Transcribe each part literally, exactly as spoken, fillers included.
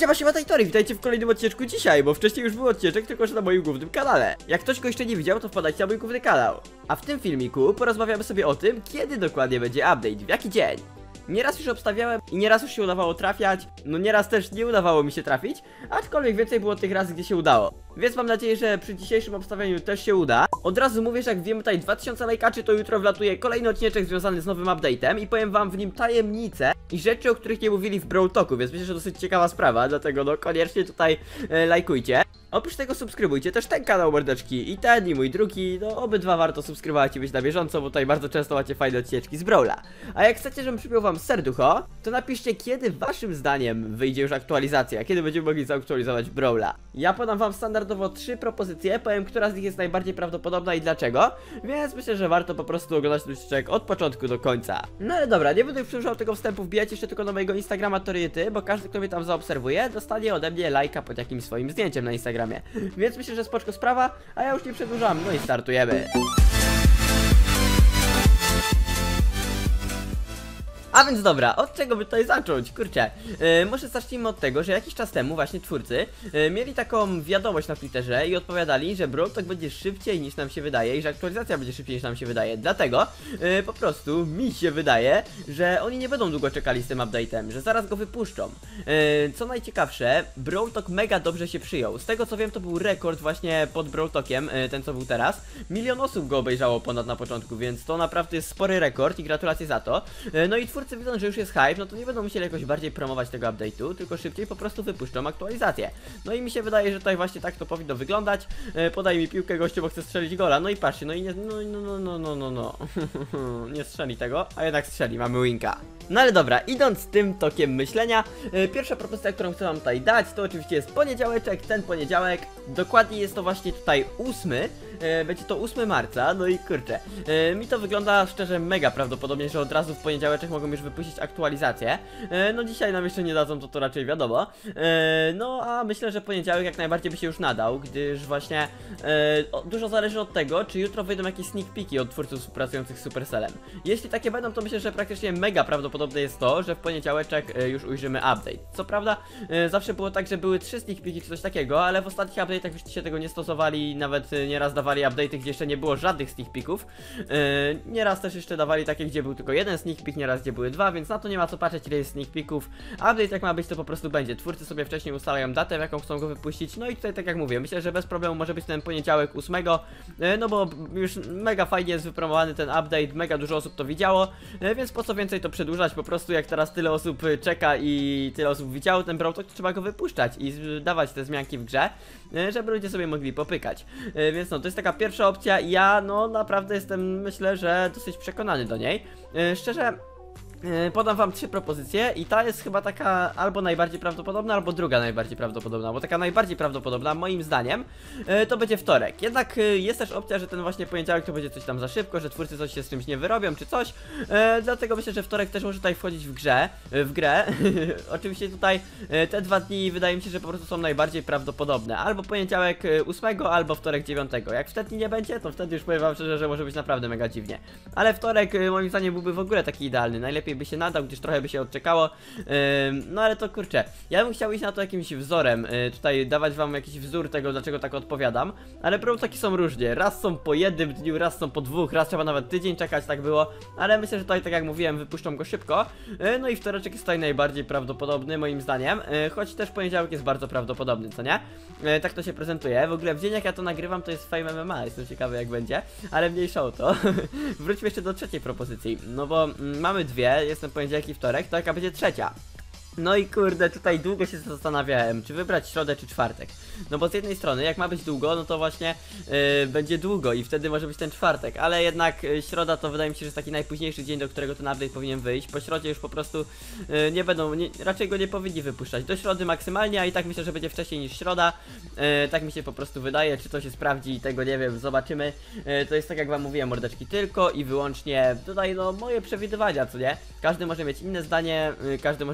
Siema, siema, Tajtory, witajcie w kolejnym odcineczku dzisiaj, bo wcześniej już był odcinek, tylko że na moim głównym kanale. Jak ktoś go jeszcze nie widział, to wpadajcie na mój główny kanał. A w tym filmiku porozmawiamy sobie o tym, kiedy dokładnie będzie update, w jaki dzień. Nieraz już obstawiałem i nieraz już się udawało trafiać, no nieraz też nie udawało mi się trafić, aczkolwiek więcej było tych razy, gdzie się udało. Więc mam nadzieję, że przy dzisiejszym obstawieniu też się uda. Od razu mówię, że jak wiemy tutaj dwa tysiące lajkaczy, to jutro wlatuje kolejny odcinek związany z nowym update'em i powiem wam w nim tajemnice i rzeczy, o których nie mówili w Brawl Talku, więc myślę, że dosyć ciekawa sprawa, dlatego no koniecznie tutaj e, lajkujcie. Oprócz tego subskrybujcie też ten kanał, mordeczki, i ten, i mój drugi, no obydwa warto subskrybować i być na bieżąco, bo tutaj bardzo często macie fajne odcineczki z Brawla. A jak chcecie, żebym przypiął wam serducho, to napiszcie, kiedy waszym zdaniem wyjdzie już aktualizacja, kiedy będziemy mogli zaktualizować Brawla. Ja podam wam standardowo trzy propozycje, powiem, która z nich jest najbardziej prawdopodobna i dlaczego, więc myślę, że warto po prostu oglądać ten odcinek od początku do końca. No ale dobra, nie będę już przedłużał tego wstępu, wbijać jeszcze tylko na mojego Instagrama Toryty, bo każdy, kto mnie tam zaobserwuje, dostanie ode mnie lajka pod jakimś swoim zdjęciem na Instagramie. Więc myślę, że spoczko sprawa, a ja już nie przedłużam, no i startujemy. A więc dobra, od czego by tutaj zacząć? Kurczę, yy, może zacznijmy od tego, że jakiś czas temu właśnie twórcy yy, mieli taką wiadomość na Twitterze i odpowiadali, że Brawl Talk będzie szybciej niż nam się wydaje i że aktualizacja będzie szybciej niż nam się wydaje. Dlatego yy, po prostu mi się wydaje, że oni nie będą długo czekali z tym update'em, że zaraz go wypuszczą. Yy, co najciekawsze, Brawl Talk mega dobrze się przyjął. Z tego co wiem, to był rekord właśnie pod Brawl Talkiem, yy, ten co był teraz. Milion osób go obejrzało ponad na początku, więc to naprawdę jest spory rekord i gratulacje za to. Yy, no i twórcy widzą, że już jest hype, no to nie będą musieli jakoś bardziej promować tego update'u, tylko szybciej po prostu wypuszczą aktualizację. No i mi się wydaje, że tutaj właśnie tak to powinno wyglądać. E, podaj mi piłkę, gościu, bo chcę strzelić gola. No i patrzcie, no i nie, no, no, no, no, no, no. Nie strzeli tego, a jednak strzeli, mamy winka. No ale dobra, idąc tym tokiem myślenia, e, pierwsza propozycja, którą chcę wam tutaj dać, to oczywiście jest poniedziałeczek, ten poniedziałek, dokładnie jest to właśnie tutaj ósmy, e, będzie to ósmego marca, no i kurczę, e, mi to wygląda szczerze mega prawdopodobnie, że od razu w poniedziałeczek mogą już wypuścić aktualizację. E, no dzisiaj nam jeszcze nie dadzą, to to raczej wiadomo. E, no a myślę, że poniedziałek jak najbardziej by się już nadał, gdyż właśnie e, o, dużo zależy od tego, czy jutro wyjdą jakieś sneak peeki od twórców współpracujących z Supercellem. Jeśli takie będą, to myślę, że praktycznie mega prawdopodobne jest to, że w poniedziałeczek e, już ujrzymy update. Co prawda e, zawsze było tak, że były trzy sneak peeki czy coś takiego, ale w ostatnich update'ach już się tego nie stosowali, nawet e, nieraz dawali update'y, gdzie jeszcze nie było żadnych sneak peeków. E, nieraz też jeszcze dawali takie, gdzie był tylko jeden sneak peek, nieraz gdzie były dwa, więc na to nie ma co patrzeć, ile jest sneak peeków. Update jak ma być, to po prostu będzie. Twórcy sobie wcześniej ustalają datę, w jaką chcą go wypuścić. No i tutaj tak jak mówię, myślę, że bez problemu może być ten poniedziałek ósmego, no bo już mega fajnie jest wypromowany ten update, mega dużo osób to widziało, więc po co więcej to przedłużać, po prostu jak teraz tyle osób czeka i tyle osób widziało ten Brawl Talk, to trzeba go wypuszczać i dawać te zmianki w grze, żeby ludzie sobie mogli popykać. Więc no, to jest taka pierwsza opcja i ja no naprawdę jestem, myślę, że dosyć przekonany do niej. Szczerze, podam wam trzy propozycje i ta jest chyba taka albo najbardziej prawdopodobna, albo druga najbardziej prawdopodobna, bo taka najbardziej prawdopodobna moim zdaniem to będzie wtorek. Jednak jest też opcja, że ten właśnie poniedziałek to będzie coś tam za szybko, że twórcy coś się z czymś nie wyrobią czy coś, dlatego myślę, że wtorek też może tutaj wchodzić w grze, w grę. Oczywiście tutaj te dwa dni wydaje mi się, że po prostu są najbardziej prawdopodobne, albo poniedziałek ósmego, albo wtorek dziewiątego. Jak wtedy nie będzie, to wtedy już powiem wam szczerze, że może być naprawdę mega dziwnie, ale wtorek moim zdaniem byłby w ogóle taki idealny, najlepiej by się nadał, gdyż trochę by się odczekało. Yy, no ale to kurczę, ja bym chciał iść na to jakimś wzorem, yy, tutaj dawać wam jakiś wzór tego, dlaczego tak odpowiadam, ale Brawl Talki są różnie, raz są po jednym dniu, raz są po dwóch, raz trzeba nawet tydzień czekać, tak było, ale myślę, że tutaj tak jak mówiłem, wypuszczą go szybko, yy, no i wtoreczek jest tutaj najbardziej prawdopodobny moim zdaniem, yy, choć też poniedziałek jest bardzo prawdopodobny, co nie? Yy, tak to się prezentuje, w ogóle w dzień jak ja to nagrywam, to jest Fame M M A, jestem ciekawy jak będzie, ale mniejsza o to. Wróćmy jeszcze do trzeciej propozycji, no bo mm, mamy dwie, jestem poniedziałek i wtorek, to jaka będzie trzecia? No i kurde, tutaj długo się zastanawiałem, czy wybrać środę czy czwartek. No bo z jednej strony, jak ma być długo, no to właśnie yy, będzie długo i wtedy może być ten czwartek. Ale jednak yy, środa to wydaje mi się, że jest taki najpóźniejszy dzień, do którego ten update powinien wyjść. Po środzie już po prostu yy, nie będą, nie, raczej go nie powinni wypuszczać. Do środy maksymalnie, a i tak myślę, że będzie wcześniej niż środa. Yy, tak mi się po prostu wydaje, czy to się sprawdzi, tego nie wiem, zobaczymy. Yy, to jest tak jak wam mówiłem, mordeczki, tylko i wyłącznie tutaj no moje przewidywania, co nie? Każdy może mieć inne zdanie, yy, każdy może to inaczej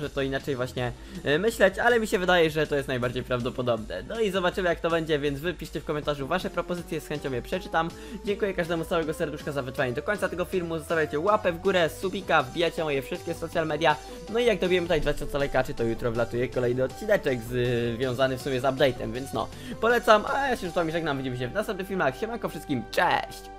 inaczej właśnie e, myśleć, ale mi się wydaje, że to jest najbardziej prawdopodobne. No i zobaczymy jak to będzie, więc wy piszcie w komentarzu wasze propozycje, z chęcią je przeczytam. Dziękuję każdemu z całego serduszka za wytrwanie do końca tego filmu, zostawiajcie łapę w górę, subika, wbijajcie moje wszystkie social media. No i jak dobijemy tutaj dwa tysiące lajkaczy, to jutro wlatuje kolejny odcineczek związany w sumie z update'em, więc no, polecam, a ja się z wami żegnam, widzimy się w następnych filmach, siemanko wszystkim, cześć!